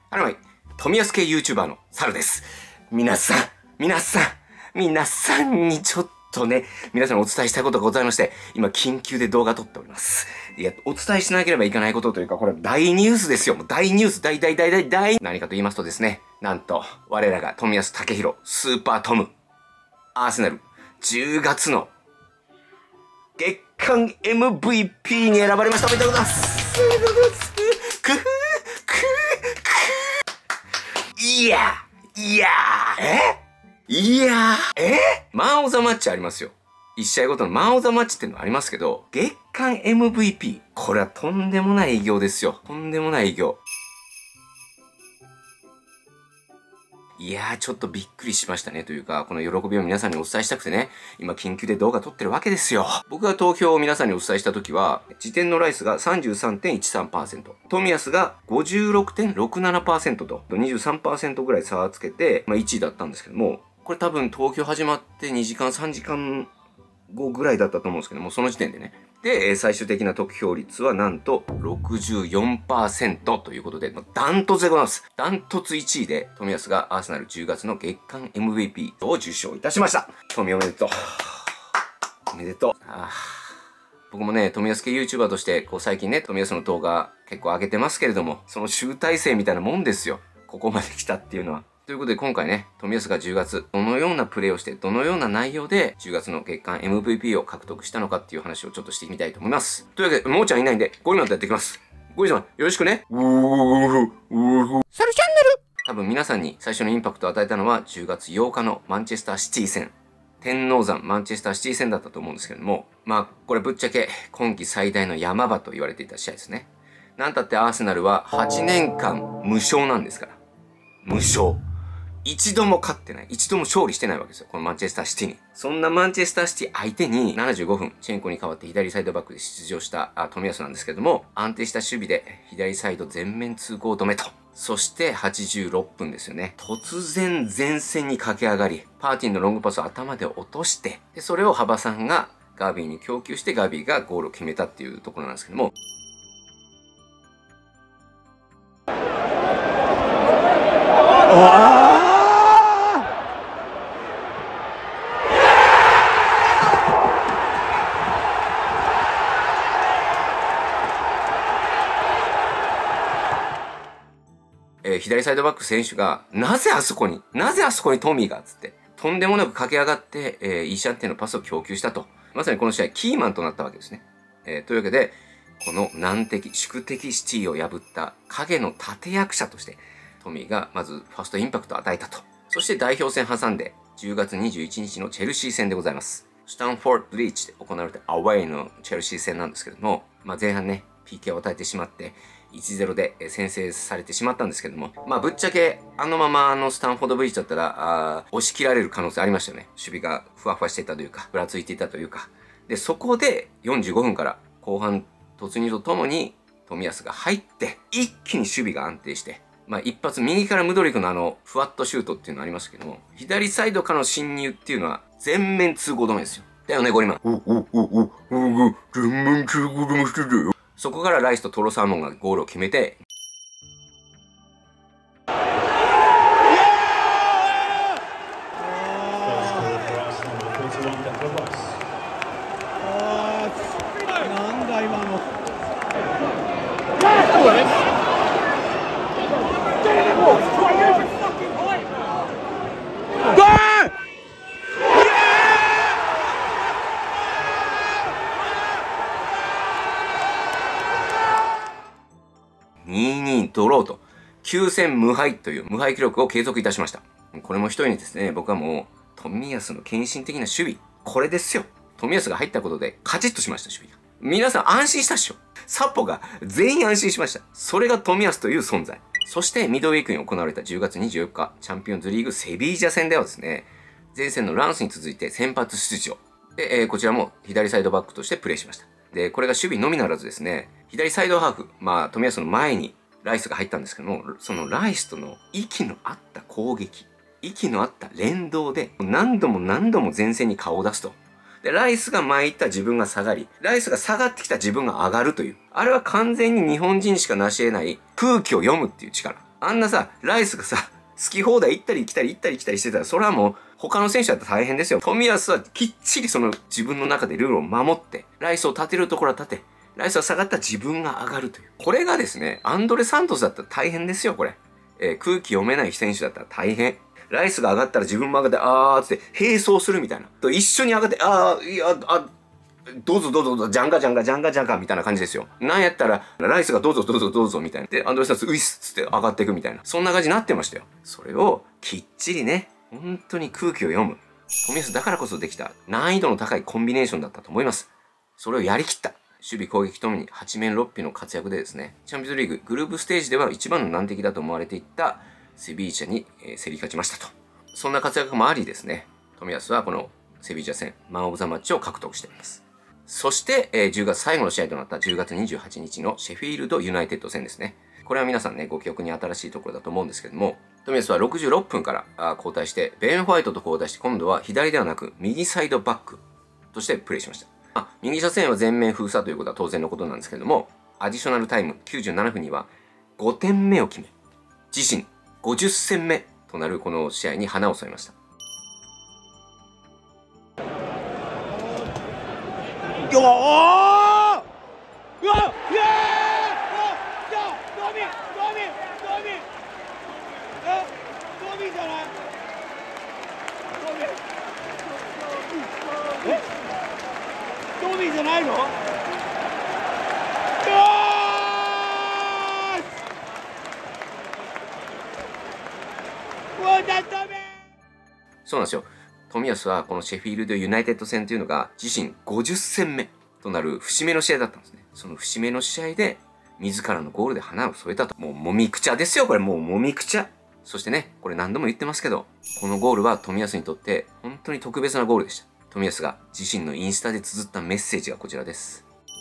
富安系 YouTuber のサルです。皆さんにちょっとね、皆さんにお伝えしたいことがございまして、今緊急で動画撮っております。いや、お伝えしなければいけないことというか、これは大ニュースですよ。もう大ニュース、大。何かと言いますとですね、なんと、我らが冨安健洋、スーパートム、アーセナル、10月の月間 MVP に選ばれました。おめでとうございます。マン・オブ・ザ・マッチありますよ。1試合ごとのマン・オブ・ザ・マッチっていうのありますけど、月間 MVP。これはとんでもない偉業ですよ。とんでもない偉業。いやー、ちょっとびっくりしましたね。というか、この喜びを皆さんにお伝えしたくてね、今緊急で動画撮ってるわけですよ。僕が投票を皆さんにお伝えした時は、時点のライスが 33.13%、冨安が 56.67% と、23% ぐらい差をつけて、1位だったんですけども、これ多分投票始まって2時間、3時間後ぐらいだったと思うんですけども、その時点でね。で、最終的な得票率はなんと 64% ということで、ダントツでございます。ダントツ1位で、冨安がアーセナル10月の月間 MVP を受賞いたしました。冨おめでとう。おめでとう。僕もね、冨安系 YouTuber として、最近ね、冨安の動画結構上げてますけれども、その集大成みたいなもんですよ。ここまで来たっていうのは。ということで今回ね、冨安が10月、どのようなプレーをして、どのような内容で10月の月間 MVP を獲得したのかっていう話をちょっとしてみたいと思います。というわけで、もーちゃんいないんで、ゴリマンとやっていきます。ゴリさん、よろしくね。サルチャンネル。多分皆さんに最初のインパクトを与えたのは10月8日のマンチェスターシティ戦。天王山マンチェスターシティ戦だったと思うんですけれども、これぶっちゃけ今季最大の山場と言われていた試合ですね。なんたってアーセナルは8年間無勝なんですから。無勝。一度も勝ってない。一度も勝利してないわけですよ。このマンチェスターシティに。そんなマンチェスターシティ相手に75分、チェンコに代わって左サイドバックで出場した冨安なんですけども、安定した守備で左サイド全面通行止めと。そして86分ですよね。突然前線に駆け上がり、パーティーのロングパスを頭で落として、でそれを幅さんがガビーに供給してガビーがゴールを決めたっていうところなんですけども、左サイドバック選手が、なぜあそこにトミーがつって、とんでもなく駆け上がって、イーシャンテンのパスを供給したと。まさにこの試合、キーマンとなったわけですね。というわけで、この難敵、宿敵シティを破った影の立役者として、トミーがまずファーストインパクトを与えたと。そして代表戦挟んで、10月21日のチェルシー戦でございます。スタンフォードブリーチで行われたアウェイのチェルシー戦なんですけども、前半ね、PK を与えてしまって、1-0 で先制されてしまったんですけども、ぶっちゃけ、あのままスタンフォードブリッジだったら、押し切られる可能性ありましたよね。守備がふわふわしていたというか、ふらついていたというか。で、そこで45分から後半突入とともに、冨安が入って、一気に守備が安定して、一発右からムドリクのふわっとシュートっていうのありましたけども、左サイドからの侵入っていうのは全面通行止めですよ。だよね、ゴリマン。全面通行止めしてるよ。そこからライスとトロサーモンがゴールを決めて、 なんだ今の。 2-2ドローと、9戦無敗という無敗記録を継続いたしました。これも一人にですね、僕はもう、冨安の献身的な守備。これですよ。冨安が入ったことで、カチッとしました、守備が。皆さん安心したっしょ。サポが全員安心しました。それが冨安という存在。そして、ミドウィークに行われた10月24日、チャンピオンズリーグセビージャ戦ではですね、前線のランスに続いて先発出場。で、こちらも左サイドバックとしてプレーしました。で、これが守備のみならずですね、左サイドハーフ、冨安の前にライスが入ったんですけども、そのライスとの息の合った攻撃、息の合った連動で、何度も前線に顔を出すと。で、ライスが前行った自分が下がり、ライスが下がってきた自分が上がるという。あれは完全に日本人しか成し得ない空気を読むっていう力。 あんなさ、ライスがさ、好き放題行ったり来たり行ったり来たりしてたら、それはもう他の選手だったら大変ですよ。冨安はきっちりその自分の中でルールを守って、ライスを立てるところは立て、ライスが下がったら自分が上がるという。これがですね、アンドレ・サントスだったら大変ですよ、これ。空気読めない選手だったら大変。ライスが上がったら自分も上がって、あーって並走するみたいな。と一緒に上がって、どうぞどうぞどうぞ、ジャンガジャンガジャンガジャンガみたいな感じですよ。なんやったら、ライスがどうぞどうぞどうぞみたいな。で、アンドレスタスウィスつって上がっていくみたいな。そんな感じになってましたよ。それをきっちりね、本当に空気を読む。冨安だからこそできた難易度の高いコンビネーションだったと思います。それをやりきった。守備攻撃ともに8面6臂の活躍でですね、チャンピオンズリーググループステージでは一番の難敵だと思われていったセビーチャに競り勝ちましたと。そんな活躍もありですね、冨安はこのセビーチャ戦、マンオブザマッチを獲得しています。そして、10月最後の試合となった10月28日のシェフィールドユナイテッド戦ですね。これは皆さんね、ご記憶に新しいところだと思うんですけども、冨安は66分から交代して、ベン・ホワイトと交代して、今度は左ではなく、右サイドバックとしてプレーしました。右車線は全面封鎖ということは当然のことなんですけども、アディショナルタイム97分には5点目を決め、自身50戦目となるこの試合に花を添えました。 うわ、おー、うわ、イエーイ、ドミじゃない、ドミじゃないの？よーし、うわ、だっため。 そうなんですよ。冨安はこのシェフィールドユナイテッド戦というのが自身50戦目となる節目の試合だったんですね。その節目の試合で自らのゴールで花を添えたと。もうもみくちゃですよ、これもうもみくちゃ。そしてね、これ何度も言ってますけど、このゴールは冨安にとって本当に特別なゴールでした。冨安が自身のインスタで綴ったメッセージがこちらです。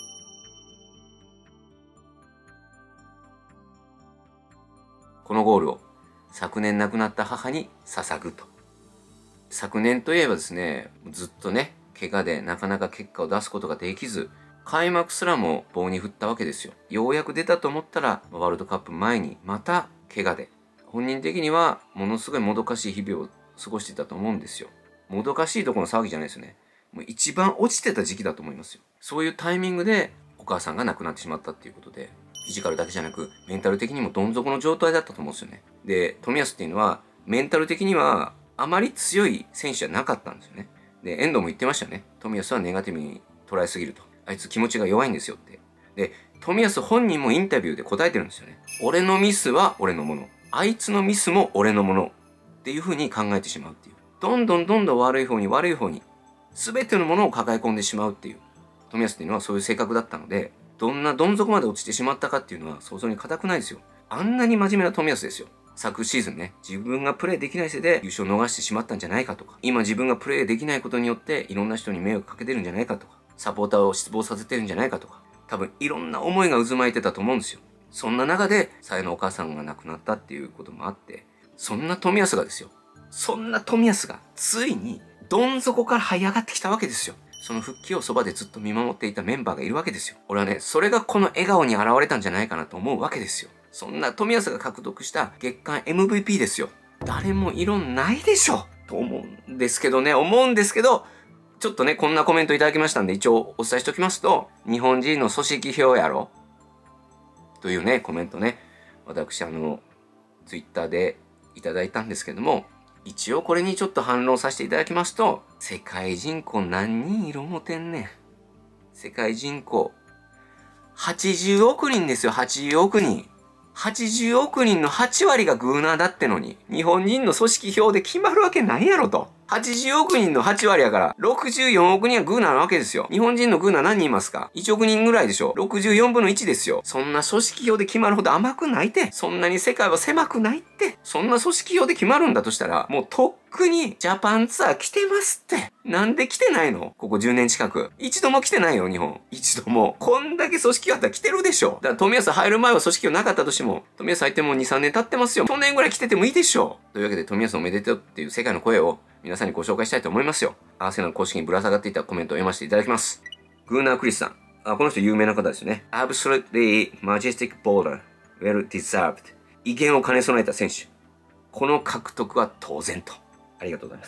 このゴールを昨年亡くなった母に捧ぐと。昨年といえばですね、ずっとね、怪我でなかなか結果を出すことができず、開幕すらも棒に振ったわけですよ。ようやく出たと思ったら、ワールドカップ前にまた怪我で。本人的にはものすごいもどかしい日々を過ごしていたと思うんですよ。もどかしいところの騒ぎじゃないですよね。もう一番落ちてた時期だと思いますよ。そういうタイミングでお母さんが亡くなってしまったっていうことで、フィジカルだけじゃなく、メンタル的にもどん底の状態だったと思うんですよね。で、冨安っていうのは、メンタル的にはあまり強い選手じゃなかったんですよね。で、遠藤も言ってましたよね。冨安はネガティブに捉えすぎると。あいつ気持ちが弱いんですよって。で、冨安本人もインタビューで答えてるんですよね。俺のミスは俺のもの。あいつのミスも俺のもの。っていう風に考えてしまうっていう。どんどん悪い方に悪い方に、全てのものを抱え込んでしまうっていう。冨安っていうのはそういう性格だったので、どんなどん底まで落ちてしまったかっていうのは想像に難くないですよ。あんなに真面目な冨安ですよ。昨シーズンね、自分がプレーできないせいで優勝を逃してしまったんじゃないかとか、今自分がプレーできないことによっていろんな人に迷惑かけてるんじゃないかとか、サポーターを失望させてるんじゃないかとか、多分いろんな思いが渦巻いてたと思うんですよ。そんな中で、さえのお母さんが亡くなったっていうこともあって、そんな冨安がですよ。そんな冨安が、ついに、どん底から這い上がってきたわけですよ。その復帰をそばでずっと見守っていたメンバーがいるわけですよ。俺はね、それがこの笑顔に現れたんじゃないかなと思うわけですよ。そんな冨安が獲得した月間 MVP ですよ。誰も異論ないでしょと思うんですけどね、ちょっとね、こんなコメントいただきましたんで、一応お伝えしておきますと、日本人の組織票やろというね、コメントね、私ツイッターでいただいたんですけども、一応これにちょっと反論させていただきますと、世界人口何人いる思てんねん。世界人口、80億人ですよ、80億人。80億人の8割がグーナーだってのに、日本人の組織票で決まるわけないやろと。80億人の8割やから、64億人はグーナーなわけですよ。日本人のグーナー何人いますか？ 1 億人ぐらいでしょ。64分の1ですよ。そんな組織票で決まるほど甘くないって。そんなに世界は狭くないって。そんな組織票で決まるんだとしたら、もうとっくにジャパンツアー来てますって。なんで来てないの？ここ10年近く。一度も来てないよ、日本。一度も。こんだけ組織票あったら来てるでしょ。だから冨安入る前は組織票なかったとしても、冨安入っても2、3年経ってますよ。去年ぐらい来ててもいいでしょ。というわけで冨安おめでとうっていう世界の声を皆さんにご紹介したいと思いますよ。アーセナル公式にぶら下がっていたコメントを読ませていただきます。グーナークリスさん。この人有名な方ですよね。Absolutely majestic baller. Well deserved. 威厳を兼ね備えた選手。この獲得は当然と。ありがとうございます。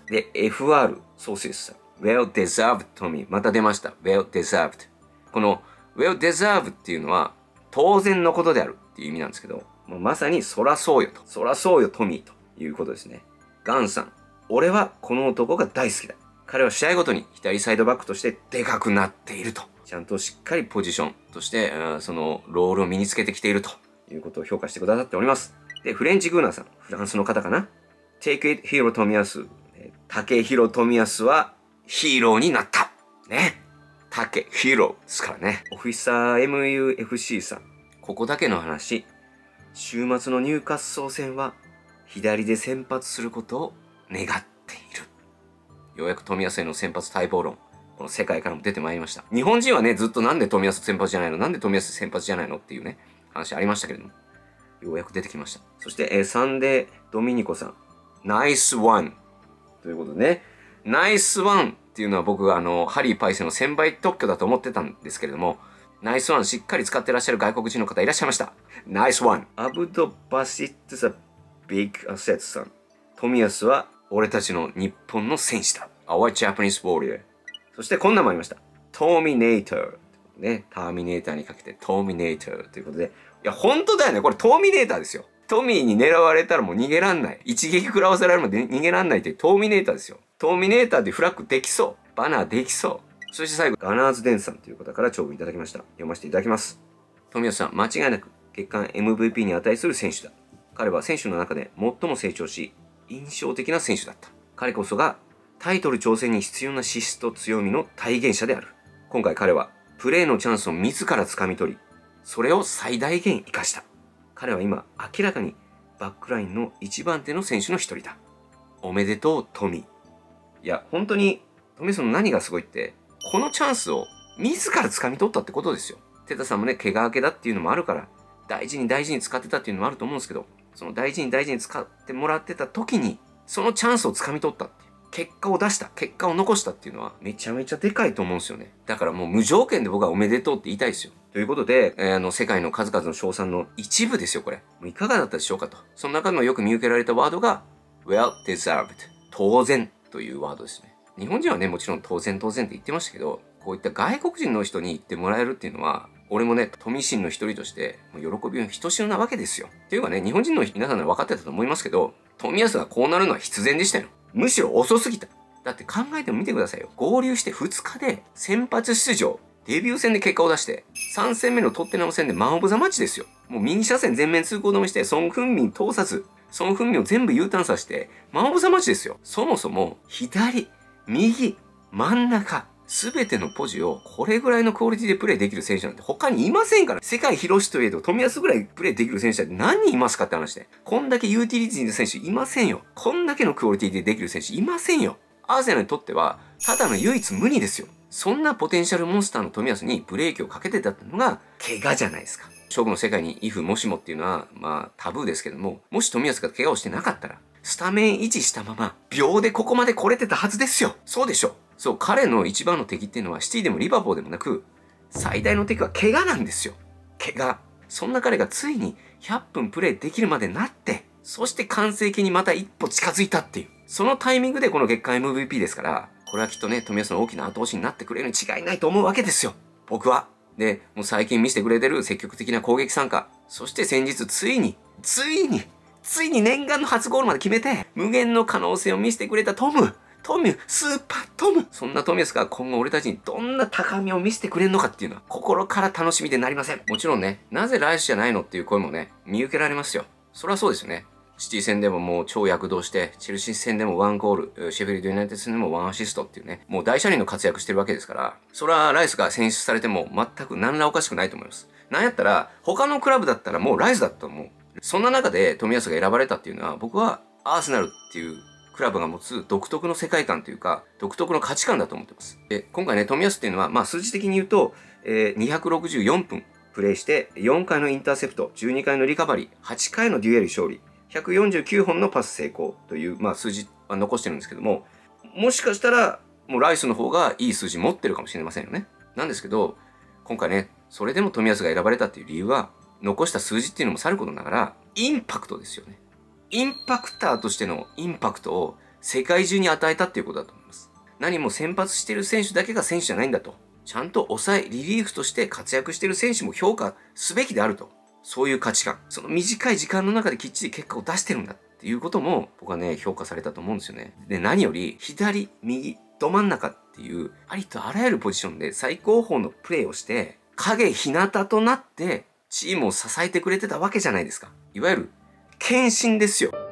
で、FR、ソーセージさん。well deserved トミー。また出ました。well deserved。この well deserved っていうのは当然のことであるっていう意味なんですけど、もうまさにそらそうよと。そらそうよトミーということですね。ガンさん。俺はこの男が大好きだ。彼は試合ごとに左サイドバックとしてでかくなっていると。ちゃんとしっかりポジションとして、そのロールを身につけてきているということを評価してくださっております。で、フレンチグーナーさん。フランスの方かな。Take it hero 富安。竹広富安はヒーローになった。ね。竹ヒーローですからね。オフィサー MUFC さん。ここだけの話。週末のニューカッスル戦は左で先発することを願っている。ようやく富安への先発待望論。この世界からも出てまいりました。日本人はね、ずっとなんで富安先発じゃないのなんで富安先発じゃないのっていうね、話ありましたけれども。ようやく出てきました。そして、サンデードミニコさん。ナイスワン。ということでね、ナイスワンっていうのは僕がハリーパイセンの1000倍特許だと思ってたんですけれども、ナイスワンしっかり使ってらっしゃる外国人の方いらっしゃいました。ナイスワン。アブドバシットザビッグアセットさん。富安は俺たちの日本の戦士だ。Our Japanese Warrior。そしてこんなのもありました。トーミネーター。ね、ターミネーターにかけてトーミネーターということで。いや、本当だよね。これトーミネーターですよ。トミーに狙われたらもう逃げらんない。一撃食らわせられるまで逃げらんないってトーミネーターですよ。トーミネーターでフラッグできそう。バナーできそう。そして最後、ガナーズデンさんという方から長文いただきました。読ませていただきます。富安さん、間違いなく月間 MVP に値する選手だ。彼は選手の中で最も成長し、印象的な選手だった。彼こそがタイトル挑戦に必要な資質と強みの体現者である。今回彼はプレーのチャンスを自ら掴み取り、それを最大限活かした。彼は今明らかにバックラインの一番手の選手の一人だ。おめでとう、トミー。いや、本当に、トミーさんの何がすごいって、このチャンスを自ら掴み取ったってことですよ。テタさんもね、怪我明けだっていうのもあるから、大事に大事に使ってたっていうのもあると思うんですけど、その大事に大事に使ってもらってた時に、そのチャンスを掴み取ったっていう。結果を出した、結果を残したっていうのはめちゃめちゃでかいと思うんですよね。だからもう無条件で僕はおめでとうって言いたいですよ。ということで、世界の数々の賞賛の一部ですよ、これ。もういかがだったでしょうかと。その中でもよく見受けられたワードが、well deserved。当然というワードですね。日本人はね、もちろん当然当然って言ってましたけど、こういった外国人の人に言ってもらえるっていうのは、俺もね、富信の一人として、もう喜びはひとしおなわけですよ。っていうかね、日本人の皆さんなら分かってたと思いますけど、富安がこうなるのは必然でしたよ。むしろ遅すぎた。だって考えてもみてくださいよ。合流して2日で先発出場。デビュー戦で結果を出して、3戦目のトッテナム戦でマンオブザマッチですよ。もう右車線全面通行止めして、ソン・フンミン通さず、ソン・フンミンを全部 U ターンさせて、マンオブザマッチですよ。そもそも、左、右、真ん中、すべてのポジをこれぐらいのクオリティでプレイできる選手なんて他にいませんから。世界広しといえど富安ぐらいプレイできる選手って何人いますかって話で。こんだけユーティリティの選手いませんよ。こんだけのクオリティでできる選手いませんよ。アーセナルにとっては、ただの唯一無二ですよ。そんなポテンシャルモンスターの富安にブレーキをかけてたってのが、怪我じゃないですか。勝負の世界に、イフもしもっていうのは、まあ、タブーですけども、もし富安が怪我をしてなかったら、スタメン維持したまま、秒でここまで来れてたはずですよ。そうでしょ。そう、彼の一番の敵っていうのは、シティでもリバポーでもなく、最大の敵は怪我なんですよ。怪我。そんな彼がついに100分プレイできるまでなって、そして完成形にまた一歩近づいたっていう。そのタイミングでこの月間 MVP ですから、これはきっとね、富安の大きな後押しになってくれるに違いないと思うわけですよ。僕は。で、もう最近見せてくれてる積極的な攻撃参加。そして先日ついに念願の初ゴールまで決めて、無限の可能性を見せてくれたトム、スーパートム。そんなトミヤスが今後俺たちにどんな高みを見せてくれるのかっていうのは心から楽しみでなりません。もちろんね、なぜライスじゃないのっていう声もね、見受けられますよ。それはそうですよね。シティ戦でももう超躍動して、チェルシー戦でも1ゴール、シェフィルドユナイテッド戦でも1アシストっていうね、もう大車輪の活躍してるわけですから、それはライスが選出されても全く何らおかしくないと思います。なんやったら、他のクラブだったらもうライスだと思う。そんな中で冨安が選ばれたっていうのは、僕はアーセナルっていうクラブが持つ独特の世界観というか、独特の価値観だと思ってます。で、今回ね、冨安っていうのは、まあ数字的に言うと、264分プレイして、4回のインターセプト、12回のリカバリー、8回のデュエル勝利、149本のパス成功という、まあ数字は残してるんですけども、もしかしたら、もうライスの方がいい数字持ってるかもしれませんよね。なんですけど、今回ね、それでも冨安が選ばれたっていう理由は、 残した数字っていうのもさることながら、インパクトですよね。インパクターとしてのインパクトを世界中に与えたっていうことだと思います。何も先発している選手だけが選手じゃないんだと。ちゃんと抑え、リリーフとして活躍している選手も評価すべきであると。そういう価値観。その短い時間の中できっちり結果を出してるんだっていうことも僕はね、評価されたと思うんですよね。で、何より左、右、ど真ん中っていうありとあらゆるポジションで最高峰のプレーをして、影日向となってチームを支えてくれてたわけじゃないですか。いわゆる献身ですよ。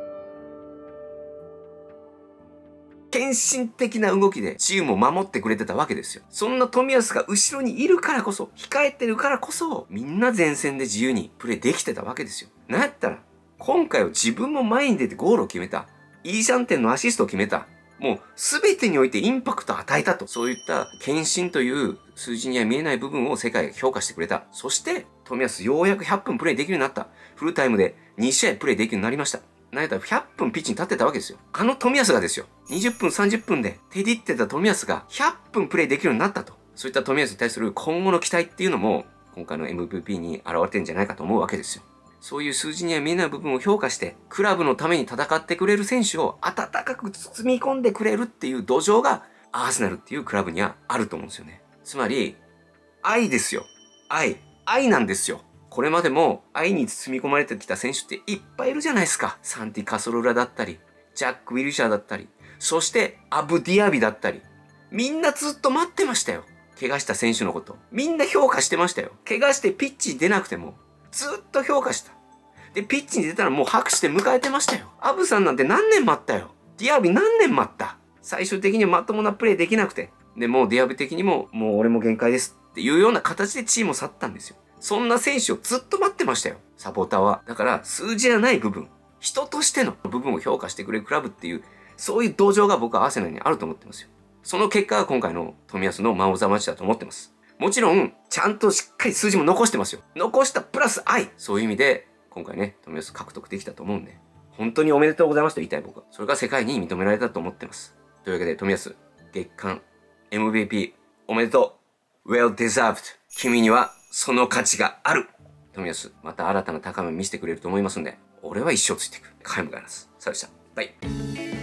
献身的な動きでチームを守ってくれてたわけですよ。そんな冨安が後ろにいるからこそ、控えてるからこそ、みんな前線で自由にプレーできてたわけですよ。なんやったら、今回は自分も前に出てゴールを決めた。イーシャンテンのアシストを決めた。もう全てにおいてインパクトを与えたと。そういった献身という数字には見えない部分を世界が評価してくれた。そして、冨安ようやく100分プレイできるようになった。フルタイムで2試合プレイできるようになりました。なんやったら100分ピッチに立ってたわけですよ。あの冨安がですよ。20分30分で手ディってた冨安が100分プレイできるようになったと。そういった冨安に対する今後の期待っていうのも、今回の MVP に現れてるんじゃないかと思うわけですよ。そういう数字には見えない部分を評価して、クラブのために戦ってくれる選手を温かく包み込んでくれるっていう土壌が、アーセナルっていうクラブにはあると思うんですよね。つまり、愛ですよ。愛なんですよ。これまでも愛に包み込まれてきた選手っていっぱいいるじゃないですか。サンティ・カソルラだったり、ジャック・ウィルシャーだったり、そしてアブ・ディアビだったり。みんなずっと待ってましたよ。怪我した選手のこと。みんな評価してましたよ。怪我してピッチに出なくても、ずっと評価した。で、ピッチに出たらもう拍手で迎えてましたよ。アブさんなんて何年待ったよ。ディアビ何年待った。最終的にまともなプレーできなくて。で、もうディアビ的にも、もう俺も限界ですっていうような形でチームを去ったんですよ。そんな選手をずっと待ってましたよ。サポーターは。だから数字じゃない部分、人としての部分を評価してくれるクラブっていう、そういう土壌が僕はアーセナルにあると思ってますよ。その結果が今回の冨安のマン・オブ・ザ・マッチだと思ってます。もちろん、ちゃんとしっかり数字も残してますよ。残したプラス愛。そういう意味で、今回ね、冨安獲得できたと思うんで、本当におめでとうございますと言いたい僕は。それが世界に認められたと思ってます。というわけで、冨安、月間 MVP おめでとう。Well deserved。君にはその価値がある。冨安、また新たな高みを見せてくれると思いますんで、俺は一生ついていく。皆無があらず。さあでした。バイ。